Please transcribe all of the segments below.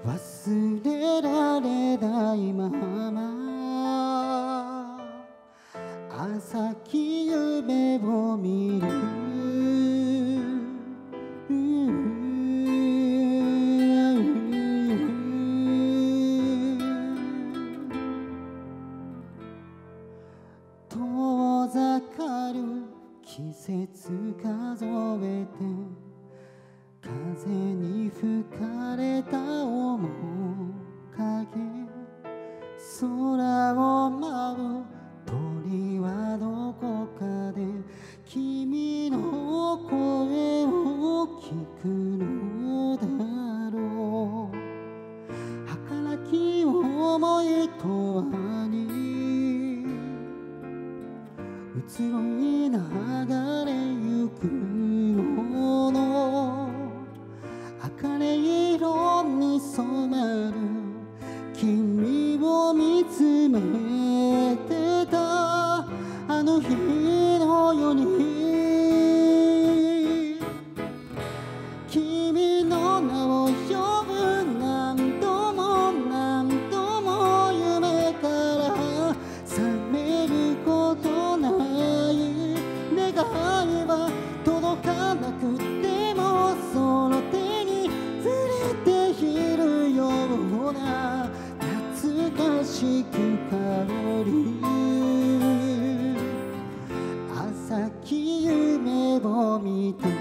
忘れられないまま朝き夢を見る遠ざかる季節数えて風に吹かれた面影空を舞う鳥はどこかで君の声を聞くのだろう儚き思いとはに移ろい流れゆくもの茜色に染まる君を見つめてたあの日のように君の名を呼ぶ何度も何度も夢から覚めることない願いは届かなくてもその手に触れているような懐かしく香る朝き夢を見た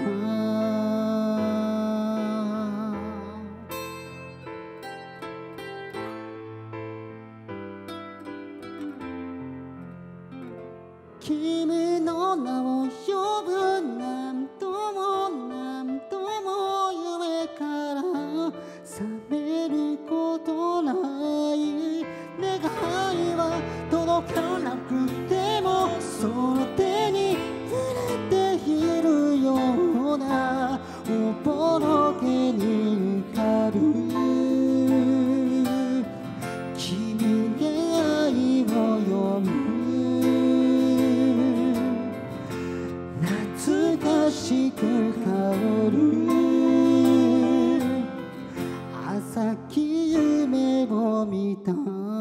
君の名を呼ぶ何度も何度も夢から覚めることない願いは届かなくてもその手に触れているようなおぼろげに浮かぶ君が愛を読む懐かしく香る朝き夢を見た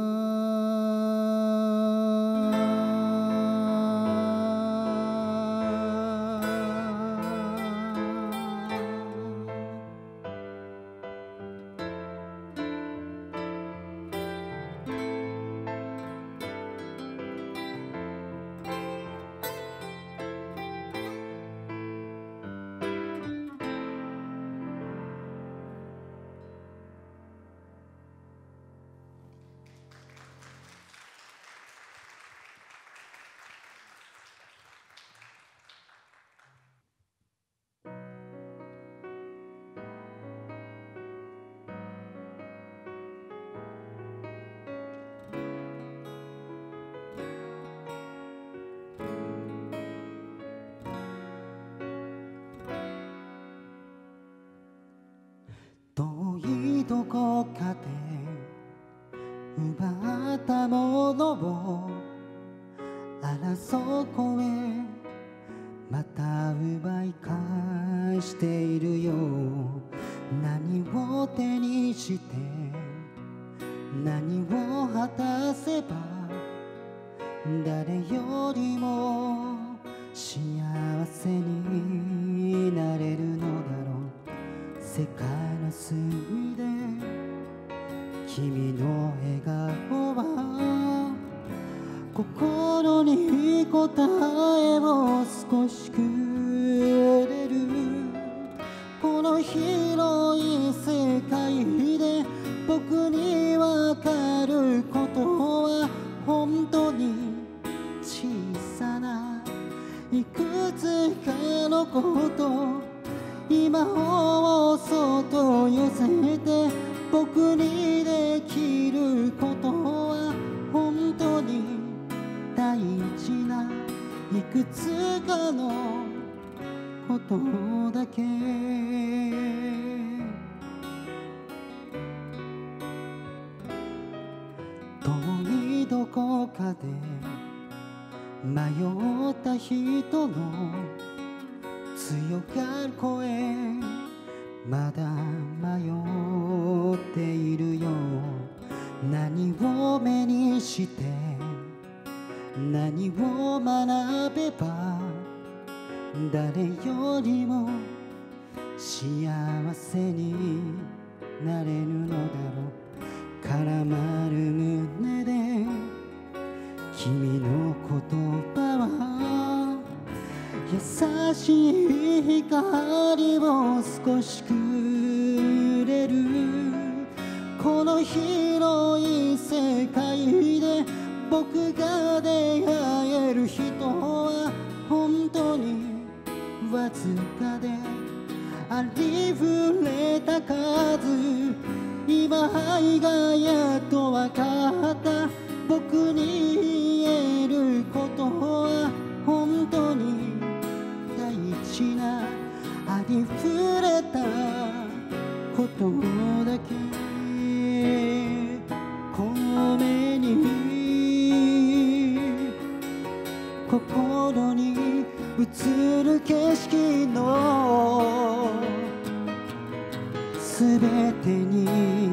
遠いどこかで奪ったものを争う声また奪い返しているよ何を手にして何を果たせば誰よりも幸せになれるのだろう世界の隅で君の笑顔は心に答えを少しくれるこの広い世界で僕にわかることは本当に小さないくつかのこと今をそっと寄せて僕にできることは本当に大事ないくつかのことだけ遠いどこかで迷った人の強がる声まだ迷ってているよ。何を目にして何を学べば誰よりも幸せになれるのだろう。絡まる胸で君の言葉は優しい光を少しくれる。この広い世界で僕が出会える人は本当にわずかで、ありふれた数、今愛がやっとわかった。僕に言えることは本当に大事なありふれたことだけ。この目に心に映る景色のすべてに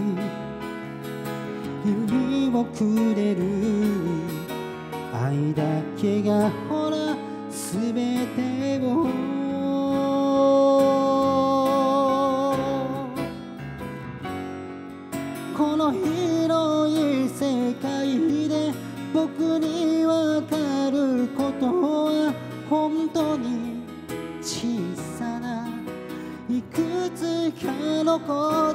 意味をくれる愛だけがほらすべてをこの広い世界で僕にわかることは本当に小さないくつかのこと。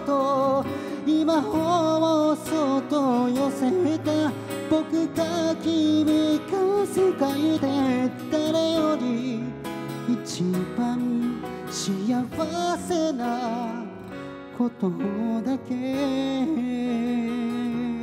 今頬をそっと寄せた僕が君が世界で誰より一番幸せなことだけ。